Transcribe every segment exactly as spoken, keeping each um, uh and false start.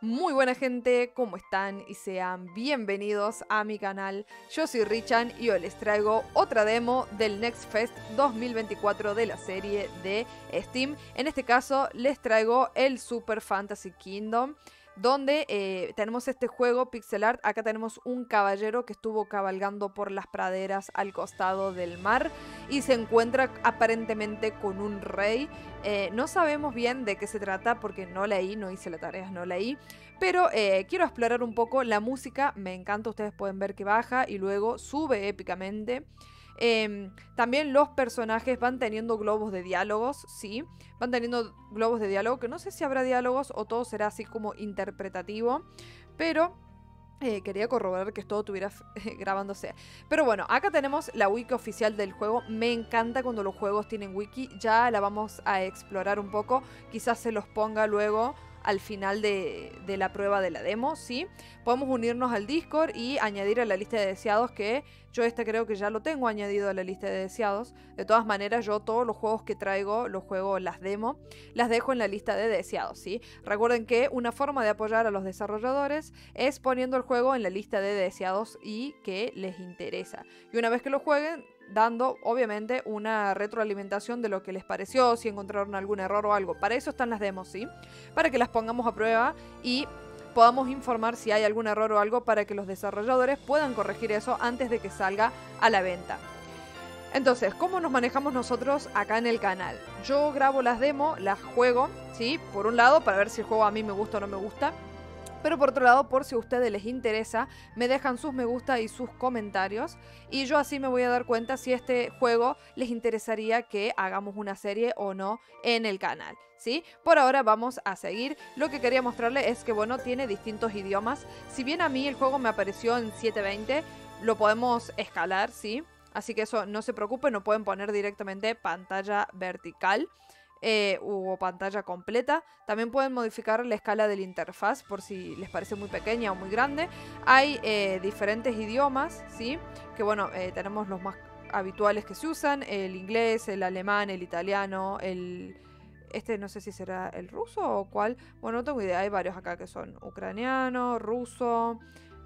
Muy buena gente, ¿cómo están? Y sean bienvenidos a mi canal. Yo soy Richan y hoy les traigo otra demo del Next Fest dos mil veinticuatro de la serie de Steam. En este caso les traigo el Super Fantasy Kingdom, donde eh, tenemos este juego pixel art. Acá tenemos un caballero que estuvo cabalgando por las praderas al costado del mar y se encuentra aparentemente con un rey. Eh, no sabemos bien de qué se trata porque no leí, no hice la tarea, no leí. Pero eh, quiero explorar un poco la música, me encanta, ustedes pueden ver que baja y luego sube épicamente. Eh, también los personajes van teniendo globos de diálogos, sí, van teniendo globos de diálogo, que no sé si habrá diálogos o todo será así como interpretativo, pero eh, quería corroborar que todo estuviera grabándose. Pero bueno, acá tenemos la wiki oficial del juego. Me encanta cuando los juegos tienen wiki, ya la vamos a explorar un poco, quizás se los ponga luego al final de, de la prueba de la demo, ¿sí? Podemos unirnos al Discord y añadir a la lista de deseados, que yo este creo que ya lo tengo añadido a la lista de deseados. De todas maneras, yo todos los juegos que traigo, los juegos, las demos, las dejo en la lista de deseados, ¿sí? Recuerden que una forma de apoyar a los desarrolladores es poniendo el juego en la lista de deseados y que les interesa. Y una vez que lo jueguen, dando obviamente una retroalimentación de lo que les pareció, si encontraron algún error o algo. Para eso están las demos, ¿sí? Para que las pongamos a prueba y podamos informar si hay algún error o algo para que los desarrolladores puedan corregir eso antes de que salga a la venta. Entonces, ¿cómo nos manejamos nosotros acá en el canal? Yo grabo las demos, las juego, ¿sí? Por un lado, para ver si el juego a mí me gusta o no me gusta. Pero por otro lado, por si a ustedes les interesa, me dejan sus me gusta y sus comentarios. Y yo así me voy a dar cuenta si este juego les interesaría que hagamos una serie o no en el canal, ¿sí? Por ahora vamos a seguir. Lo que quería mostrarles es que, bueno, tiene distintos idiomas. Si bien a mí el juego me apareció en setecientos veinte, lo podemos escalar, ¿sí? Así que eso no se preocupen, no pueden poner directamente pantalla vertical. Eh, o pantalla completa. También pueden modificar la escala de la interfaz por si les parece muy pequeña o muy grande. Hay eh, diferentes idiomas, ¿sí? Que bueno, eh, tenemos los más habituales que se usan: el inglés, el alemán, el italiano, el... Este no sé si será el ruso o cuál. Bueno, no tengo idea, hay varios acá que son ucraniano, ruso,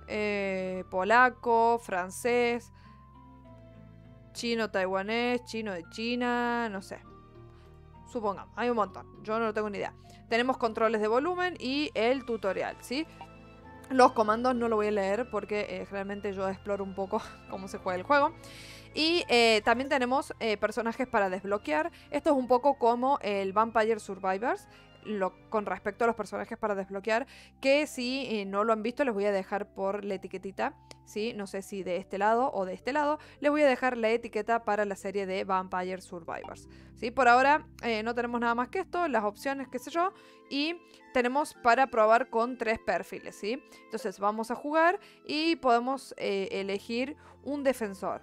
eh, polaco, francés, chino taiwanés, chino de China, no sé. Supongamos, hay un montón, yo no tengo ni idea. Tenemos controles de volumen y el tutorial, ¿sí? Los comandos no lo voy a leer porque eh, realmente yo exploro un poco cómo se juega el juego. Y eh, también tenemos eh, personajes para desbloquear. Esto es un poco como el Vampire Survivors, lo, con respecto a los personajes para desbloquear, que si eh, no lo han visto les voy a dejar por la etiquetita, ¿sí? No sé si de este lado o de este lado, les voy a dejar la etiqueta para la serie de Vampire Survivors, ¿sí? Por ahora eh, no tenemos nada más que esto, las opciones, qué sé yo, y tenemos para probar con tres perfiles, ¿sí? Entonces vamos a jugar y podemos eh, elegir un defensor.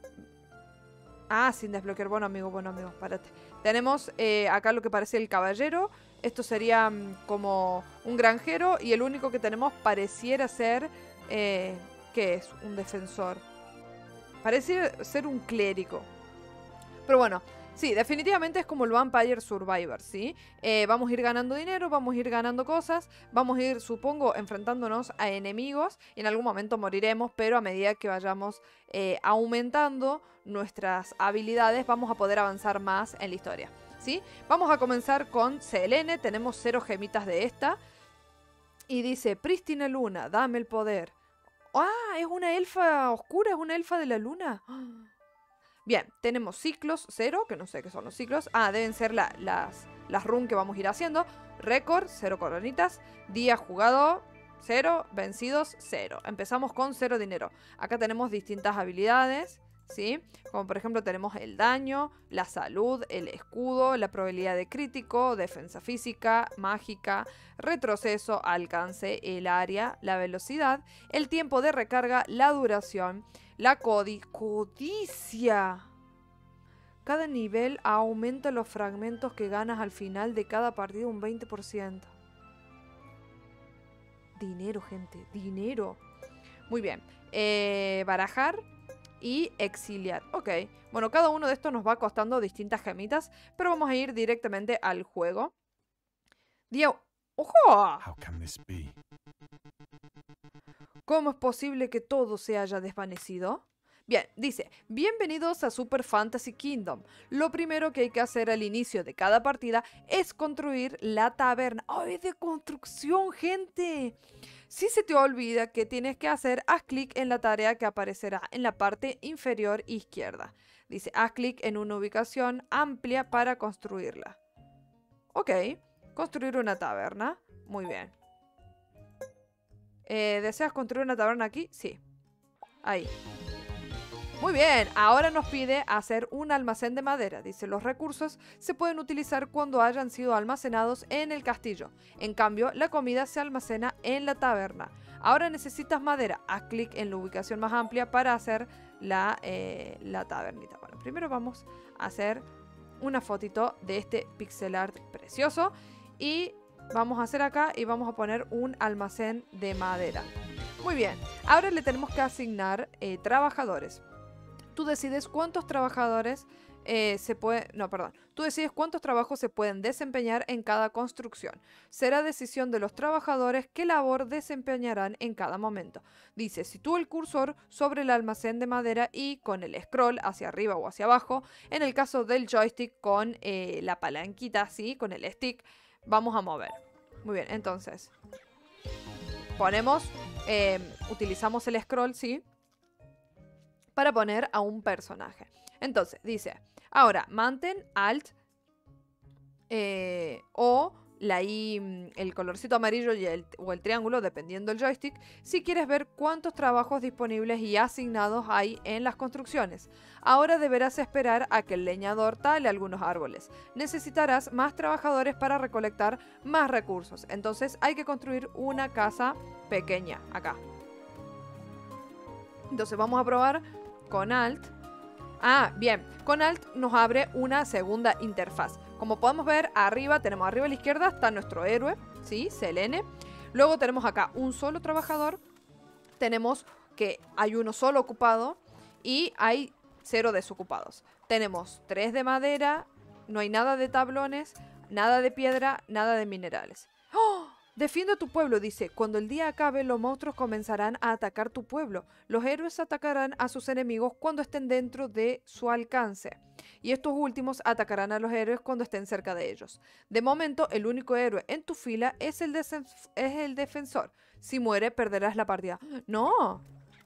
Ah, sin desbloquear. Bueno, amigo, bueno, amigo, párate. Tenemos eh, acá lo que parece el caballero. Esto sería um, como un granjero. Y el único que tenemos pareciera ser... Eh, ¿Qué es? Un defensor. Parece ser un clérigo. Pero bueno, sí, definitivamente es como el Vampire Survivor, ¿sí? Eh, vamos a ir ganando dinero, vamos a ir ganando cosas, vamos a ir, supongo, enfrentándonos a enemigos y en algún momento moriremos, pero a medida que vayamos eh, aumentando nuestras habilidades, vamos a poder avanzar más en la historia, ¿sí? Vamos a comenzar con Selene, tenemos cero gemitas de esta y dice: prístina luna, dame el poder. ¡Ah! Es una elfa oscura, es una elfa de la luna. Bien, tenemos ciclos cero, que no sé qué son los ciclos. Ah, deben ser la, las, las runs que vamos a ir haciendo. Récord, cero coronitas. Día jugado, cero. Vencidos, cero. Empezamos con cero dinero. Acá tenemos distintas habilidades, ¿sí? Como por ejemplo tenemos el daño, la salud, el escudo, la probabilidad de crítico, defensa física, mágica, retroceso, alcance, el área, la velocidad, el tiempo de recarga, la duración, la codi codicia. Cada nivel aumenta los fragmentos que ganas al final de cada partida un veinte por ciento. Dinero, gente, dinero. Muy bien. Eh, barajar y exiliar. Ok, bueno, cada uno de estos nos va costando distintas gemitas, pero vamos a ir directamente al juego. Día ¡Ojo! How can this be? ¿Cómo es posible que todo se haya desvanecido? Bien, dice, bienvenidos a Super Fantasy Kingdom. Lo primero que hay que hacer al inicio de cada partida es construir la taberna. ¡Ay, de construcción, gente! Si se te olvida qué tienes que hacer, haz clic en la tarea que aparecerá en la parte inferior izquierda. Dice, haz clic en una ubicación amplia para construirla. Ok, construir una taberna. Muy bien. Eh, ¿Deseas construir una taberna aquí? Sí. Ahí. Muy bien, ahora nos pide hacer un almacén de madera. Dice, los recursos se pueden utilizar cuando hayan sido almacenados en el castillo. En cambio, la comida se almacena en la taberna. Ahora necesitas madera. Haz clic en la ubicación más amplia para hacer la, eh, la tabernita. Bueno, primero vamos a hacer una fotito de este pixel art precioso. Y vamos a hacer acá y vamos a poner un almacén de madera. Muy bien, ahora le tenemos que asignar eh, trabajadores. Tú decides cuántos trabajadores eh, se puede, no, perdón. Tú decides cuántos trabajos se pueden desempeñar en cada construcción. Será decisión de los trabajadores qué labor desempeñarán en cada momento. Dice, sitúa el cursor sobre el almacén de madera y con el scroll hacia arriba o hacia abajo. En el caso del joystick con eh, la palanquita, así, con el stick, vamos a mover. Muy bien, entonces ponemos, eh, utilizamos el scroll, sí, para poner a un personaje. Entonces, dice, ahora, mantén Alt eh, o la I, el colorcito amarillo y el, o el triángulo, dependiendo del joystick, si quieres ver cuántos trabajos disponibles y asignados hay en las construcciones. Ahora deberás esperar a que el leñador tale algunos árboles. Necesitarás más trabajadores para recolectar más recursos. Entonces hay que construir una casa pequeña, acá. Entonces vamos a probar con Alt. Ah, bien, con Alt nos abre una segunda interfaz. Como podemos ver, arriba, tenemos arriba a la izquierda, está nuestro héroe, ¿sí? Selene. Luego tenemos acá un solo trabajador. Tenemos que hay uno solo ocupado y hay cero desocupados. Tenemos tres de madera, no hay nada de tablones, nada de piedra, nada de minerales. ¡Oh! Defiende a tu pueblo, dice. Cuando el día acabe, los monstruos comenzarán a atacar tu pueblo. Los héroes atacarán a sus enemigos cuando estén dentro de su alcance. Y estos últimos atacarán a los héroes cuando estén cerca de ellos. De momento, el único héroe en tu fila es el, es el defensor. Si muere, perderás la partida. ¡No!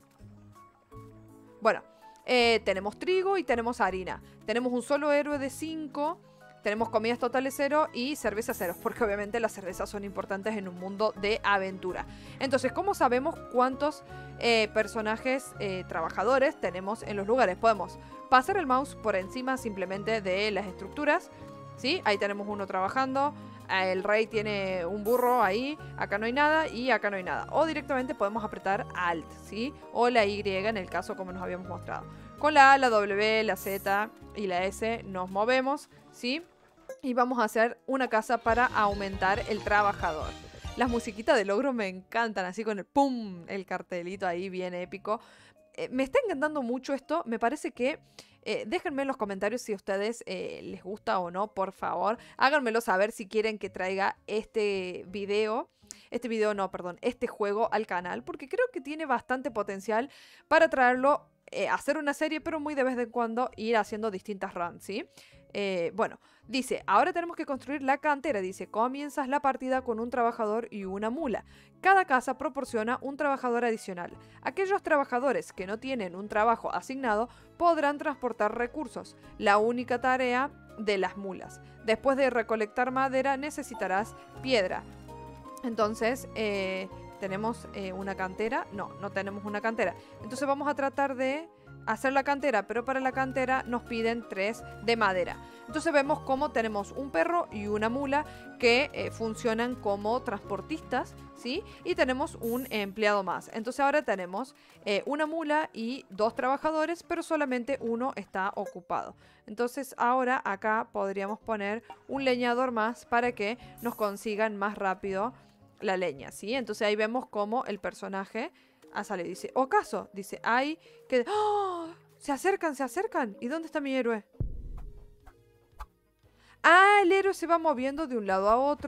Bueno, eh, tenemos trigo y tenemos harina. Tenemos un solo héroe de cinco. Tenemos comidas totales cero y cervezas cero, porque obviamente las cervezas son importantes en un mundo de aventura. Entonces, ¿cómo sabemos cuántos eh, personajes eh, trabajadores tenemos en los lugares? Podemos pasar el mouse por encima simplemente de las estructuras, ¿sí? Ahí tenemos uno trabajando, el rey tiene un burro ahí, acá no hay nada y acá no hay nada. O directamente podemos apretar Alt, ¿sí? O la Y en el caso como nos habíamos mostrado. Con la A, la W, la Z y la S nos movemos, ¿sí? Y vamos a hacer una casa para aumentar el trabajador. Las musiquitas de logro me encantan, así con el pum, el cartelito ahí bien épico. Eh, me está encantando mucho esto, me parece que... Eh, déjenme en los comentarios si a ustedes eh, les gusta o no, por favor. Háganmelo saber si quieren que traiga este video. Este video no, perdón, este juego al canal, porque creo que tiene bastante potencial para traerlo, eh, hacer una serie, pero muy de vez en cuando ir haciendo distintas runs, ¿sí? Eh, bueno, dice, ahora tenemos que construir la cantera. Dice, comienzas la partida con un trabajador y una mula. Cada casa proporciona un trabajador adicional. Aquellos trabajadores que no tienen un trabajo asignado podrán transportar recursos. La única tarea de las mulas. Después de recolectar madera necesitarás piedra. Entonces, eh, ¿tenemos eh, una cantera? No, no tenemos una cantera. Entonces vamos a tratar de hacer la cantera, pero para la cantera nos piden tres de madera. Entonces vemos cómo tenemos un perro y una mula que eh, funcionan como transportistas, ¿sí? Y tenemos un empleado más. Entonces ahora tenemos eh, una mula y dos trabajadores, pero solamente uno está ocupado. Entonces ahora acá podríamos poner un leñador más para que nos consigan más rápido la leña, ¿sí? Entonces ahí vemos cómo el personaje... Ah, sale, dice, ¿ocaso? Dice, hay que... ¡Oh! Se acercan, se acercan. ¿Y dónde está mi héroe? Ah, el héroe se va moviendo de un lado a otro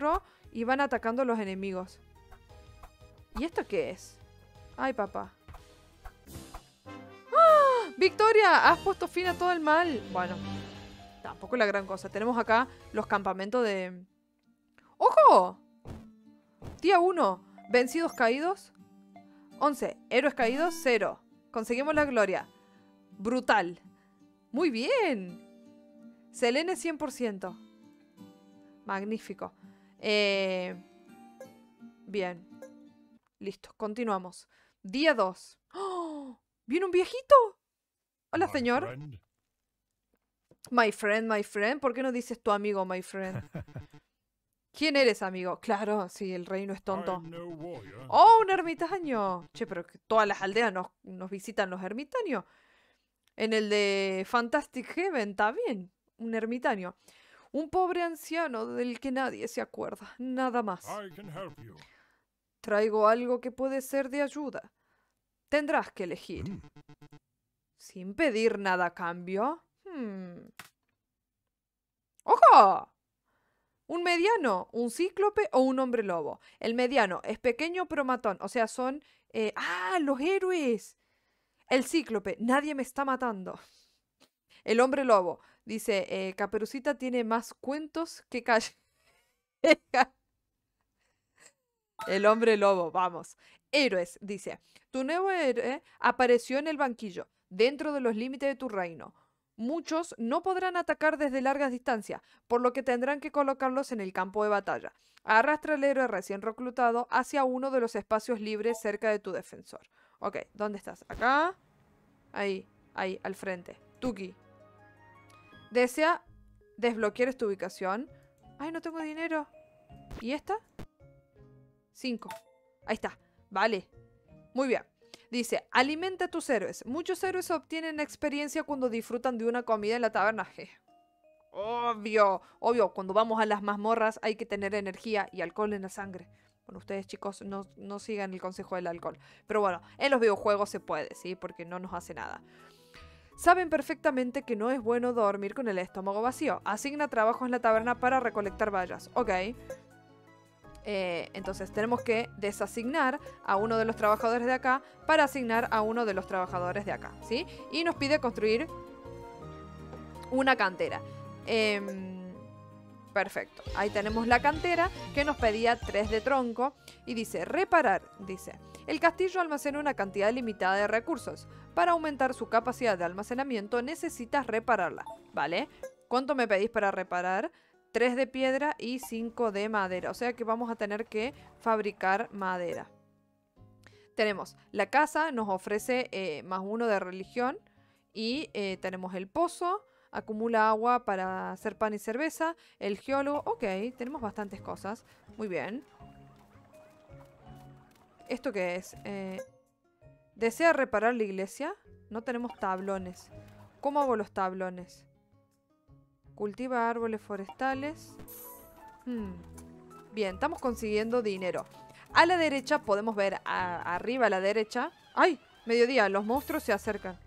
y van atacando a los enemigos. ¿Y esto qué es? Ay, papá. ¡Ah! ¡Victoria! Has puesto fin a todo el mal. Bueno, tampoco es la gran cosa. Tenemos acá los campamentos de... ¡Ojo! Día uno. Vencidos caídos. once. Héroes caídos. cero. Conseguimos la gloria. Brutal. Muy bien. Selene cien por ciento. Magnífico. Eh... Bien. Listo, continuamos. Día dos. ¡Oh! ¿Viene un viejito? Hola, señor. My friend, my friend. ¿Por qué no dices tu amigo, my friend? ¿Quién eres, amigo? Claro, sí, el reino es tonto. ¡Oh, un ermitaño! Che, pero que todas las aldeas nos, nos visitan los ermitaños. En el de Fantastic Heaven, está bien. Un ermitaño. Un pobre anciano del que nadie se acuerda. Nada más. Traigo algo que puede ser de ayuda. Tendrás que elegir. Mm. ¿Sin pedir nada a cambio? Hmm. ¡Ojo! Un mediano, un cíclope o un hombre lobo. El mediano es pequeño pero matón. O sea, son... Eh, ¡Ah, los héroes! El cíclope, nadie me está matando. El hombre lobo, dice, eh, Caperucita tiene más cuentos que calle. El hombre lobo, vamos. Héroes, dice, tu nuevo héroe apareció en el banquillo, dentro de los límites de tu reino. Muchos no podrán atacar desde largas distancias, por lo que tendrán que colocarlos en el campo de batalla. Arrastra al héroe recién reclutado hacia uno de los espacios libres cerca de tu defensor. Ok, ¿dónde estás? Acá. Ahí, ahí, al frente. Tuki. Desea desbloquear esta ubicación. Ay, no tengo dinero. ¿Y esta? Cinco. Ahí está. Vale. Muy bien. Dice, alimenta a tus héroes. Muchos héroes obtienen experiencia cuando disfrutan de una comida en la taberna. Obvio. Obvio, cuando vamos a las mazmorras hay que tener energía y alcohol en la sangre. Bueno, ustedes, chicos, no, no sigan el consejo del alcohol. Pero bueno, en los videojuegos se puede, ¿sí? Porque no nos hace nada. Saben perfectamente que no es bueno dormir con el estómago vacío. Asigna trabajos en la taberna para recolectar bayas. Ok. Eh, entonces tenemos que desasignar a uno de los trabajadores de acá para asignar a uno de los trabajadores de acá, ¿sí? Y nos pide construir una cantera. Eh, perfecto. Ahí tenemos la cantera que nos pedía tres de tronco y dice, reparar, dice, el castillo almacena una cantidad limitada de recursos. Para aumentar su capacidad de almacenamiento necesitas repararla, ¿vale? ¿Cuánto me pedís para reparar? tres de piedra y cinco de madera. O sea que vamos a tener que fabricar madera. Tenemos la casa, nos ofrece eh, más uno de religión. Y eh, tenemos el pozo, acumula agua para hacer pan y cerveza. El geólogo, ok, tenemos bastantes cosas. Muy bien. ¿Esto qué es? Eh, ¿Desea reparar la iglesia? No tenemos tablones. ¿Cómo hago los tablones? Cultiva árboles forestales. Hmm. Bien, estamos consiguiendo dinero. A la derecha podemos ver, a, arriba a la derecha... ¡Ay! Mediodía, los monstruos se acercan.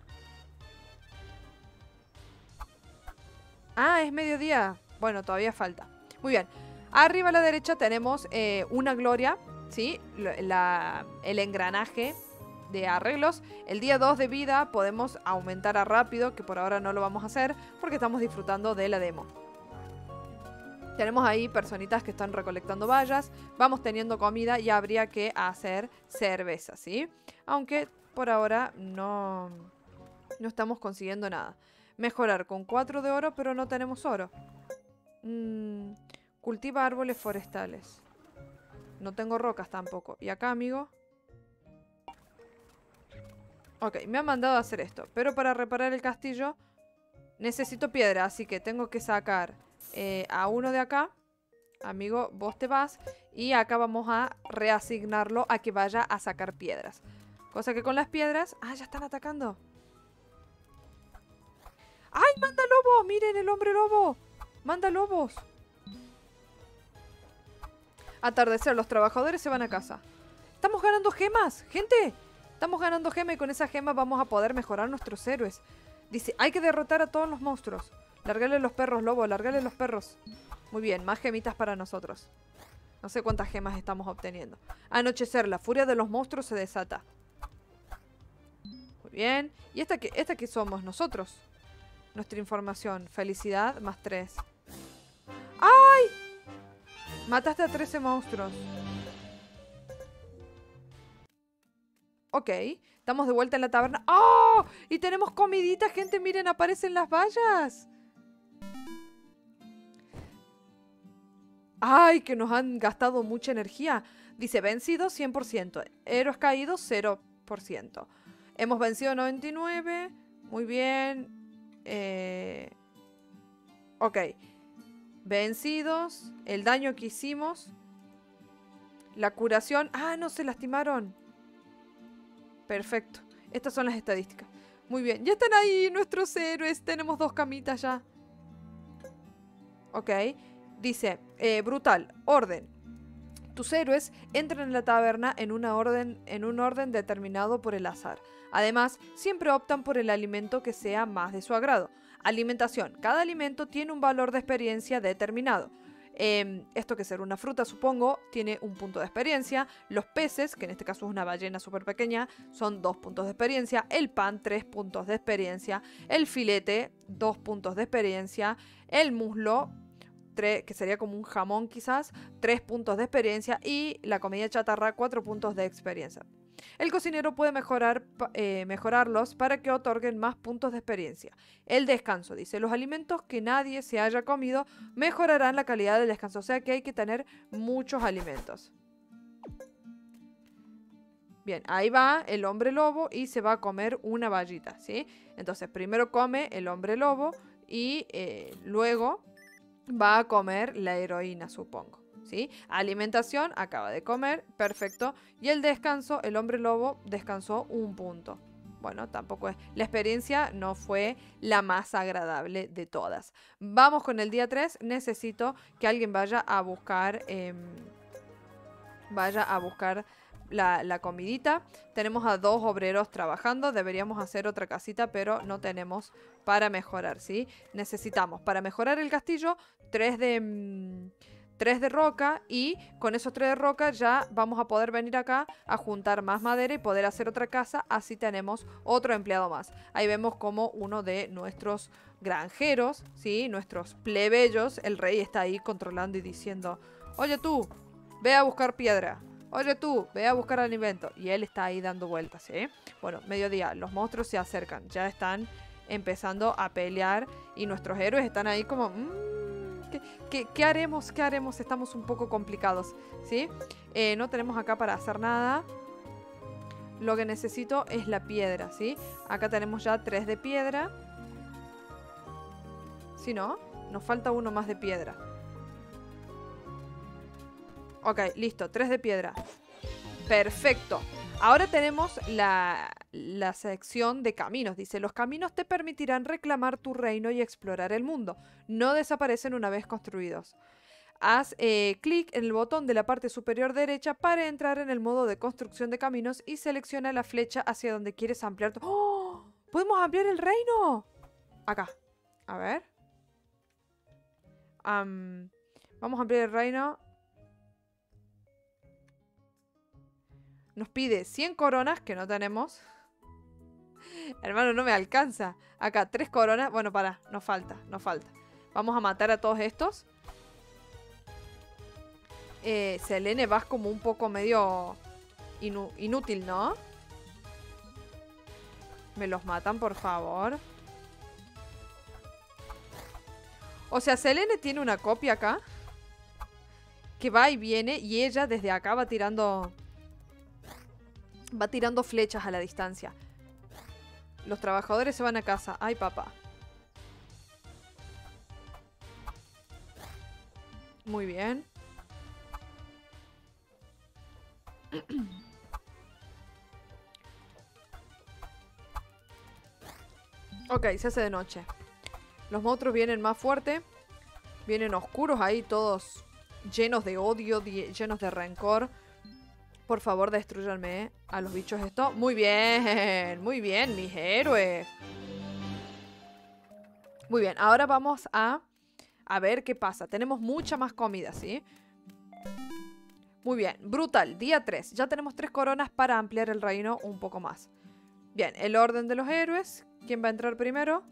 Ah, es mediodía. Bueno, todavía falta. Muy bien. Arriba a la derecha tenemos eh, una gloria, ¿sí? La, el engranaje de arreglos. El día dos de vida podemos aumentar a rápido, que por ahora no lo vamos a hacer porque estamos disfrutando de la demo. Tenemos ahí personitas que están recolectando bayas. Vamos teniendo comida y habría que hacer cerveza, ¿sí? Aunque por ahora no, no estamos consiguiendo nada. Mejorar con cuatro de oro, pero no tenemos oro. Mm, cultiva árboles forestales. No tengo rocas tampoco. ¿Y acá, amigo? Ok, me han mandado a hacer esto. Pero para reparar el castillo necesito piedra. Así que tengo que sacar eh, a uno de acá. Amigo, vos te vas. Y acá vamos a reasignarlo a que vaya a sacar piedras. Cosa que con las piedras... ¡Ah, ya están atacando! ¡Ay, manda lobos! ¡Miren el hombre lobo! ¡Manda lobos! Atardecer, los trabajadores se van a casa. ¡Estamos ganando gemas! ¡Gente! Estamos ganando gemas y con esas gemas vamos a poder mejorar nuestros héroes. Dice, hay que derrotar a todos los monstruos. Largarle los perros, lobo, largarle los perros. Muy bien, más gemitas para nosotros. No sé cuántas gemas estamos obteniendo. Anochecer, la furia de los monstruos se desata. Muy bien. ¿Y esta qué, esta qué somos nosotros? Nuestra información. Felicidad más tres. ¡Ay! Mataste a trece monstruos. Ok. Estamos de vuelta en la taberna. ¡Oh! Y tenemos comidita, gente. Miren, aparecen las vallas. ¡Ay! Que nos han gastado mucha energía. Dice, vencido cien por ciento. Héroes caídos cero por ciento. Hemos vencido noventa y nueve. Muy bien. Eh... Ok. Vencidos. El daño que hicimos. La curación. ¡Ah! No se lastimaron. Perfecto. Estas son las estadísticas. Muy bien. Ya están ahí nuestros héroes. Tenemos dos camitas ya. Ok. Dice, eh, brutal, orden. Tus héroes entran en la taberna en, una orden, en un orden determinado por el azar. Además, siempre optan por el alimento que sea más de su agrado. Alimentación. Cada alimento tiene un valor de experiencia determinado. Eh, esto que ser una fruta, supongo, tiene un punto de experiencia. Los peces, que en este caso es una ballena súper pequeña, son dos puntos de experiencia. El pan, tres puntos de experiencia. El filete, dos puntos de experiencia. El muslo, que sería como un jamón quizás, tres puntos de experiencia, y la comida chatarra, cuatro puntos de experiencia. El cocinero puede mejorar, eh, mejorarlos para que otorguen más puntos de experiencia. El descanso, dice, los alimentos que nadie se haya comido mejorarán la calidad del descanso, o sea que hay que tener muchos alimentos. Bien, ahí va el hombre lobo y se va a comer una vallita, ¿sí? Entonces primero come el hombre lobo y eh, luego va a comer la heroína, supongo, ¿sí? Alimentación, acaba de comer, perfecto. Y el descanso, el hombre lobo descansó un punto. Bueno, tampoco es... La experiencia no fue la más agradable de todas. Vamos con el día tres. Necesito que alguien vaya a buscar... Eh, vaya a buscar... La, la comidita. Tenemos a dos obreros trabajando. Deberíamos hacer otra casita, pero no tenemos para mejorar, ¿sí? Necesitamos para mejorar el castillo tres de, mmm, tres de roca, y con esos tres de roca ya vamos a poder venir acá a juntar más madera y poder hacer otra casa. Así tenemos otro empleado más. Ahí vemos como uno de nuestros granjeros, ¿sí? Nuestros plebeyos, el rey está ahí controlando y diciendo: oye tú, ve a buscar piedra. Oye tú, ve a buscar alimento. Y él está ahí dando vueltas, ¿eh? Bueno, mediodía, los monstruos se acercan. Ya están empezando a pelear. Y nuestros héroes están ahí como... Mmm, ¿qué, qué, ¿Qué haremos? ¿Qué haremos? Estamos un poco complicados, ¿sí? Eh, no tenemos acá para hacer nada. Lo que necesito es la piedra, ¿sí? Acá tenemos ya tres de piedra. ¿Sí, no? Nos falta uno más de piedra. Ok, listo, tres de piedra. Perfecto. Ahora tenemos la, la sección de caminos. Dice, los caminos te permitirán reclamar tu reino y explorar el mundo. No desaparecen una vez construidos. Haz eh, clic en el botón de la parte superior derecha para entrar en el modo de construcción de caminos y selecciona la flecha hacia donde quieres ampliar tu... ¡Oh! ¡Podemos ampliar el reino! Acá. A ver. Um, vamos a ampliar el reino... Nos pide cien coronas, que no tenemos. Hermano, no me alcanza. Acá, tres coronas. Bueno, pará, nos falta, nos falta. Vamos a matar a todos estos. Eh, Selene, vas como un poco medio inú inútil, ¿no? Me los matan, por favor. O sea, Selene tiene una copia acá. Que va y viene, y ella desde acá va tirando... Va tirando flechas a la distancia. Los trabajadores se van a casa. Ay, papá. Muy bien. Ok, se hace de noche. Los monstruos vienen más fuerte. Vienen oscuros ahí, todos llenos de odio, llenos de rencor. Por favor, destruyanme, ¿eh? A los bichos esto. Muy bien, muy bien, mis héroes. Muy bien, ahora vamos a, a ver qué pasa. Tenemos mucha más comida, ¿sí? Muy bien, brutal. Día tres. Ya tenemos tres coronas para ampliar el reino un poco más. Bien, el orden de los héroes. ¿Quién va a entrar primero?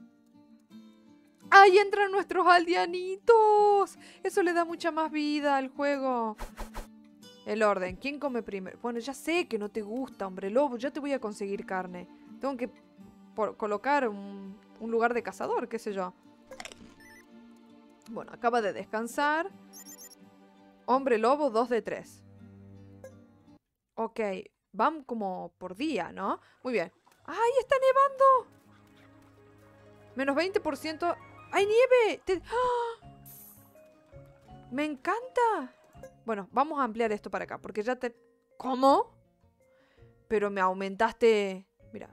¡Ahí entran nuestros aldeanitos! Eso le da mucha más vida al juego. El orden. ¿Quién come primero? Bueno, ya sé que no te gusta, hombre lobo. Ya te voy a conseguir carne. Tengo que por colocar un, un lugar de cazador, qué sé yo. Bueno, acaba de descansar. Hombre lobo, dos de tres. Ok, van como por día, ¿no? Muy bien. ¡Ay, está nevando! Menos veinte por ciento. ¡Hay nieve! Te... ¡Ah! ¡Me encanta! Bueno, vamos a ampliar esto para acá, porque ya te... ¿Cómo? Pero me aumentaste... Mira.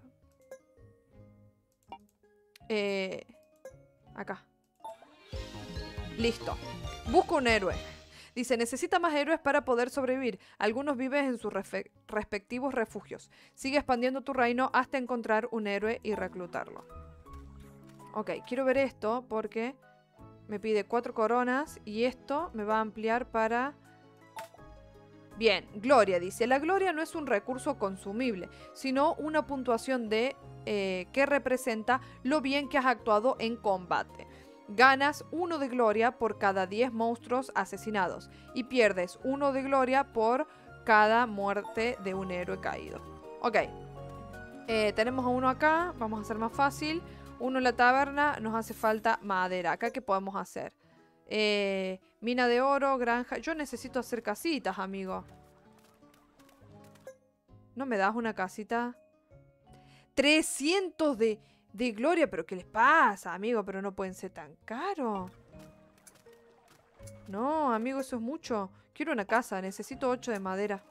Eh... Acá. Listo. Busco un héroe. Dice, necesita más héroes para poder sobrevivir. Algunos viven en sus respectivos refugios. Sigue expandiendo tu reino hasta encontrar un héroe y reclutarlo. Ok, quiero ver esto porque me pide cuatro coronas y esto me va a ampliar para... Bien, gloria dice. La gloria no es un recurso consumible, sino una puntuación de eh, que representa lo bien que has actuado en combate. Ganas uno de gloria por cada diez monstruos asesinados y pierdes uno de gloria por cada muerte de un héroe caído. Ok, eh, tenemos a uno acá, vamos a hacer más fácil. Uno en la taberna, nos hace falta madera. Acá, ¿qué podemos hacer? Eh, mina de oro, granja. Yo necesito hacer casitas, amigo. ¿No me das una casita? trescientos de... De gloria, pero ¿qué les pasa, amigo? Pero no pueden ser tan caros. No, amigo, eso es mucho. Quiero una casa, necesito ocho de madera.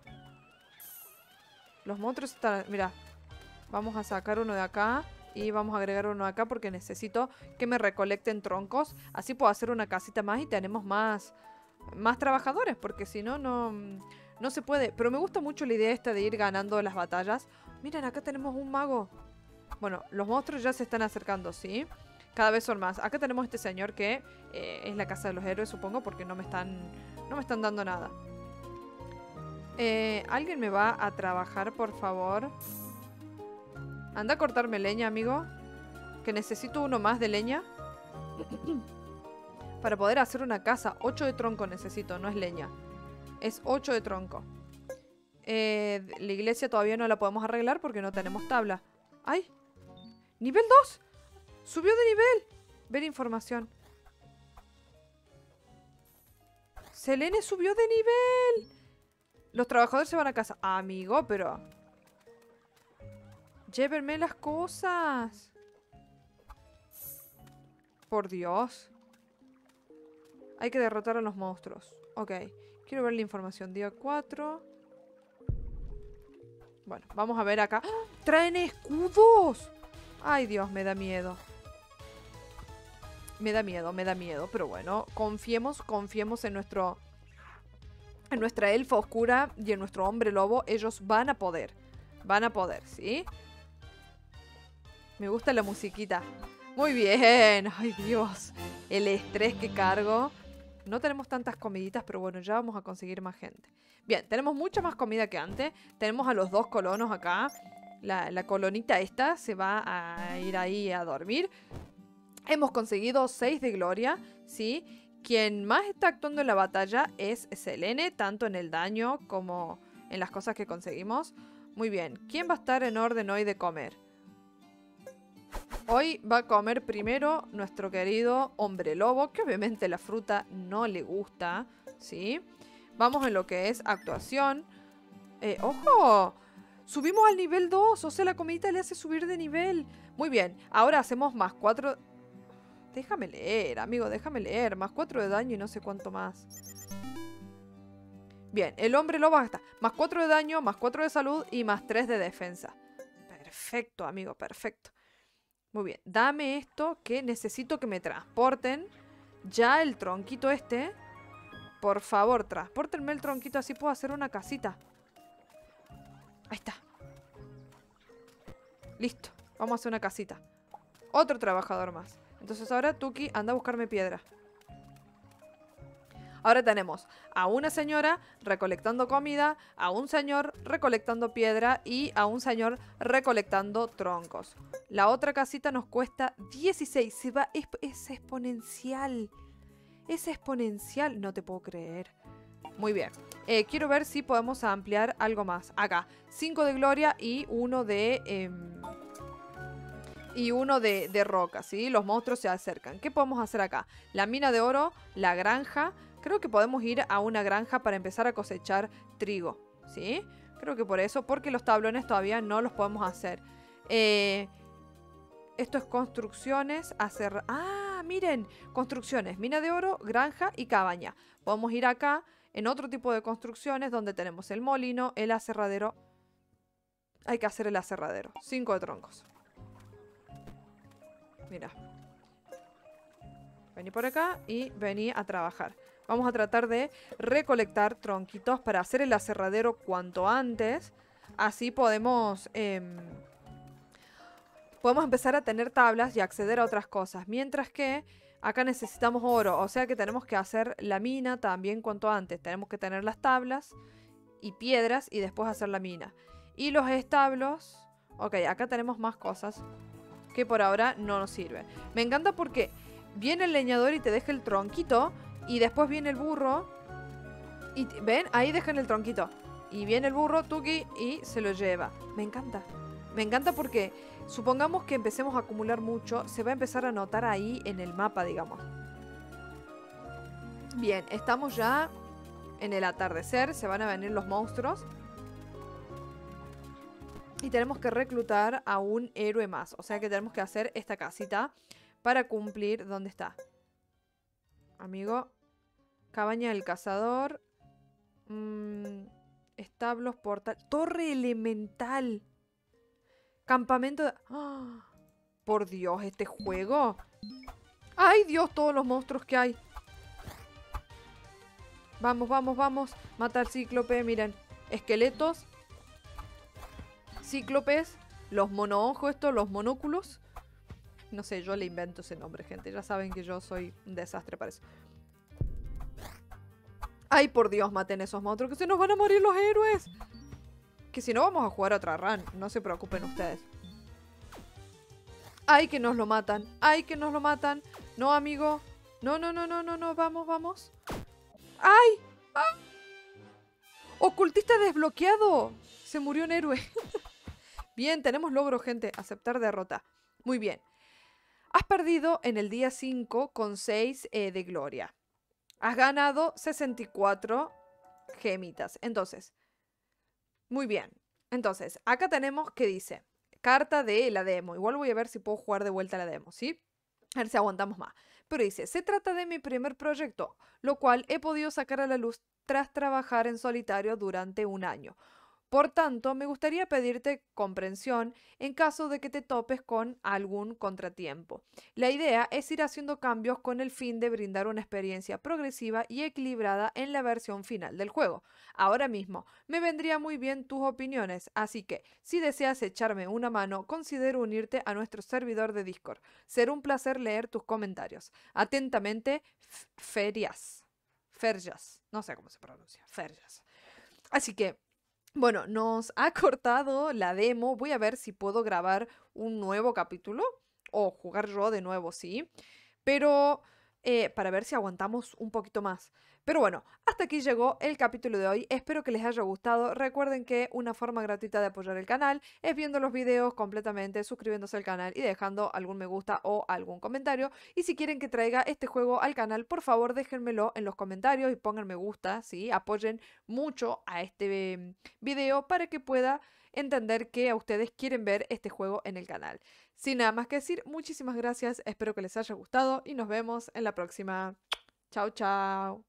Los monstruos están... Mira, vamos a sacar uno de acá y vamos a agregar uno de acá porque necesito que me recolecten troncos. Así puedo hacer una casita más y tenemos más, más trabajadores, porque si no, no, no se puede. Pero me gusta mucho la idea esta de ir ganando las batallas. Miren, acá tenemos un mago. Bueno, los monstruos ya se están acercando, ¿sí? Cada vez son más. Acá tenemos este señor que eh, es la casa de los héroes, supongo, porque no me están, no me están dando nada. Eh, ¿Alguien me va a trabajar, por favor? Anda a cortarme leña, amigo. Que necesito uno más de leña. Para poder hacer una casa. ocho de tronco necesito, no es leña. Es ocho de tronco. Eh, la iglesia todavía no la podemos arreglar porque no tenemos tabla. ¡Ay! ¡Nivel dos! ¡Subió de nivel! Ver información. Selene subió de nivel. Los trabajadores se van a casa. Ah, amigo, pero... Llévenme las cosas. Por Dios. Hay que derrotar a los monstruos. Ok. Quiero ver la información. Día cuatro. Bueno, vamos a ver acá. ¡Ah! ¡Traen escudos! Ay, Dios, me da miedo. Me da miedo, me da miedo. Pero bueno, confiemos, confiemos en nuestro... En nuestra elfa oscura y en nuestro hombre lobo. Ellos van a poder. Van a poder, ¿sí? Me gusta la musiquita. Muy bien. Ay, Dios. El estrés que cargo. No tenemos tantas comiditas, pero bueno, ya vamos a conseguir más gente. Bien, tenemos mucha más comida que antes. Tenemos a los dos colonos acá. La, la colonita esta se va a ir ahí a dormir. Hemos conseguido seis de gloria, ¿sí? Quien más está actuando en la batalla es Selene, tanto en el daño como en las cosas que conseguimos. Muy bien, ¿quién va a estar en orden hoy de comer? Hoy va a comer primero nuestro querido hombre lobo, que obviamente la fruta no le gusta, ¿sí? Vamos en lo que es actuación. Eh, ¡Ojo! Subimos al nivel dos, o sea, la comidita le hace subir de nivel. Muy bien, ahora hacemos más cuatro... Déjame leer, amigo, déjame leer. Más cuatro de daño y no sé cuánto más. Bien, el hombre lobo está. Más cuatro de daño, más cuatro de salud y más tres de defensa. Perfecto, amigo, perfecto. Muy bien, dame esto que necesito que me transporten. Ya el tronquito este. Por favor, transpórtenme el tronquito, así puedo hacer una casita. Ahí está. Listo, vamos a hacer una casita. Otro trabajador más. Entonces ahora, Tuki, anda a buscarme piedra. Ahora tenemos a una señora recolectando comida, a un señor recolectando piedra y a un señor recolectando troncos. La otra casita nos cuesta dieciséis. Se va, es, es exponencial. Es exponencial. No te puedo creer. Muy bien. Eh, quiero ver si podemos ampliar algo más. Acá. cinco de gloria y uno de... Eh, y uno de, de roca, ¿sí? Los monstruos se acercan. ¿Qué podemos hacer acá? La mina de oro, la granja. Creo que podemos ir a una granja para empezar a cosechar trigo, ¿sí? Creo que por eso, porque los tablones todavía no los podemos hacer. Eh, esto es construcciones, hacer... ¡Ah! Miren, construcciones, mina de oro, granja y cabaña. Podemos ir acá en otro tipo de construcciones donde tenemos el molino, el aserradero. Hay que hacer el aserradero. Cinco de troncos. Mira. Vení por acá y vení a trabajar. Vamos a tratar de recolectar tronquitos para hacer el aserradero cuanto antes. Así podemos... Eh, podemos empezar a tener tablas y acceder a otras cosas. Mientras que acá necesitamos oro. O sea que tenemos que hacer la mina también cuanto antes. Tenemos que tener las tablas y piedras y después hacer la mina. Y los establos... Ok, acá tenemos más cosas que por ahora no nos sirven. Me encanta porque viene el leñador y te deja el tronquito. Y después viene el burro. Y ven, ahí dejan el tronquito. Y viene el burro, Tuki, y se lo lleva. Me encanta. Me encanta porque supongamos que empecemos a acumular mucho. Se va a empezar a notar ahí en el mapa, digamos. Bien, estamos ya en el atardecer. Se van a venir los monstruos. Y tenemos que reclutar a un héroe más. O sea que tenemos que hacer esta casita para cumplir. ¿Dónde está? Amigo. Cabaña del cazador. Mm, establos, portal. Torre elemental. Campamento de... ¡Oh! Por Dios, este juego. ¡Ay, Dios! Todos los monstruos que hay. Vamos, vamos, vamos. Mata al cíclope, miren. Esqueletos. Cíclopes, los monoojos estos, los monóculos. No sé, yo le invento ese nombre, gente. Ya saben que yo soy un desastre para eso. Ay, por Dios, maten esos monstruos, que se nos van a morir los héroes. Que si no vamos a jugar otra run, no se preocupen ustedes. Ay, que nos lo matan. Ay, que nos lo matan. No, amigo. No, no, no, no, no, no. Vamos, vamos. ¡Ay! ¡Ah! ¡Ocultista desbloqueado! Se murió un héroe. Bien, tenemos logro, gente. Aceptar derrota. Muy bien. Has perdido en el día cinco con seis eh, de gloria. Has ganado sesenta y cuatro gemitas. Entonces, muy bien. Entonces, acá tenemos que dice, carta de la demo. Igual voy a ver si puedo jugar de vuelta la demo, ¿sí? A ver si aguantamos más. Pero dice, se trata de mi primer proyecto, lo cual he podido sacar a la luz tras trabajar en solitario durante un año. Por tanto, me gustaría pedirte comprensión en caso de que te topes con algún contratiempo. La idea es ir haciendo cambios con el fin de brindar una experiencia progresiva y equilibrada en la versión final del juego. Ahora mismo, me vendría muy bien tus opiniones, así que, si deseas echarme una mano, considero unirte a nuestro servidor de Discord. Será un placer leer tus comentarios. Atentamente, Ferias. Ferjas. No sé cómo se pronuncia. Ferjas. Así que... bueno, nos ha cortado la demo. Voy a ver si puedo grabar un nuevo capítulo. O jugar yo de nuevo, sí. Pero eh, para ver si aguantamos un poquito más. Pero bueno, hasta aquí llegó el capítulo de hoy. Espero que les haya gustado. Recuerden que una forma gratuita de apoyar el canal es viendo los videos completamente, suscribiéndose al canal y dejando algún me gusta o algún comentario. Y si quieren que traiga este juego al canal, por favor déjenmelo en los comentarios y pongan me gusta, ¿sí? Apoyen mucho a este video para que pueda entender que a ustedes quieren ver este juego en el canal. Sin nada más que decir, muchísimas gracias. Espero que les haya gustado y nos vemos en la próxima. Chao, chao.